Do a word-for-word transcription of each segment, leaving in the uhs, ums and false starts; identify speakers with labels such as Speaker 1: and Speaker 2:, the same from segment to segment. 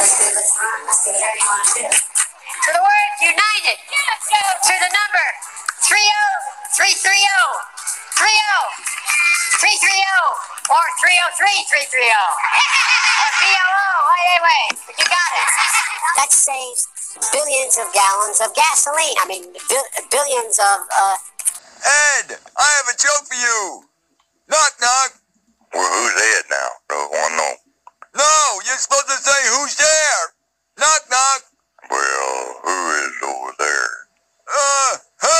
Speaker 1: To the word united. To the number three oh three three oh. three oh three three oh. Or three oh three three three oh. Or B O O. Anyway, you got it. That saves billions of gallons of gasoline. I mean, bil- billions of, uh...
Speaker 2: Ed, I have a joke for you. Knock, knock.
Speaker 3: Well, who's Ed now? I want to know.
Speaker 2: No, you're supposed to say, who's there? Knock, knock.
Speaker 3: Well, who is over there?
Speaker 2: Uh,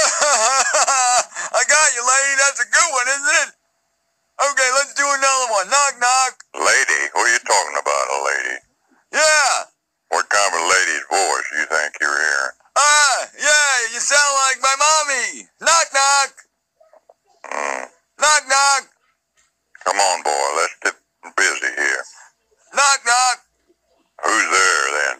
Speaker 2: I got you, lady. That's a good one, isn't it? Okay, let's do another one. Knock, knock.
Speaker 3: Lady? What are you talking about, a lady?
Speaker 2: Yeah.
Speaker 3: What kind of a lady's voice you think you're hearing?
Speaker 2: Ah, yeah, you sound like my mommy. Knock, knock.
Speaker 3: Mm.
Speaker 2: Knock, knock.
Speaker 3: Come on, boy. Let's get busy here.
Speaker 2: Knock, knock.
Speaker 3: Who's there, then?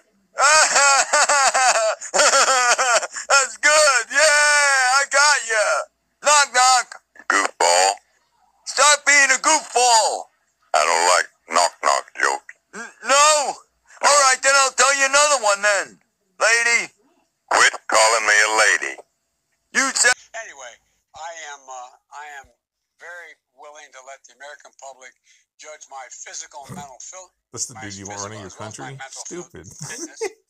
Speaker 2: That's good. Yeah, I got you. Knock, knock.
Speaker 3: Goofball.
Speaker 2: Stop being a goofball.
Speaker 3: I don't like knock-knock jokes.
Speaker 2: N- no? All right, then I'll tell you another one then. Lady.
Speaker 3: Quit calling me a lady.
Speaker 2: You said...
Speaker 4: Anyway, I am, uh, I am very willing to let the American public judge my physical and mental fil-
Speaker 5: That's the
Speaker 4: my
Speaker 5: dude you want
Speaker 4: physical
Speaker 5: running your
Speaker 4: as well as my
Speaker 5: country?
Speaker 4: mental
Speaker 5: Stupid.
Speaker 4: fitness.